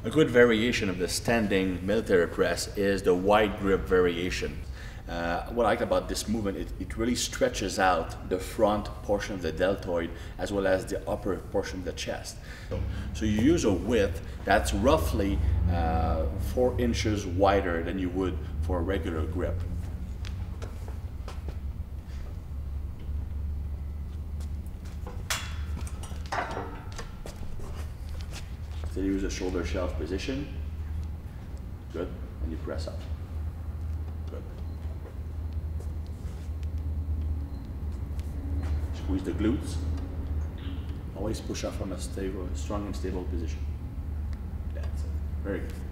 A good variation of the standing military press is the wide grip variation. What I like about this movement, it really stretches out the front portion of the deltoid as well as the upper portion of the chest. So you use a width that's roughly 4 inches wider than you would for a regular grip. So you use a shoulder shelf position. Good. And you press up. Good. Squeeze the glutes. Always push up from a stable, strong and stable position. That's it. Very good.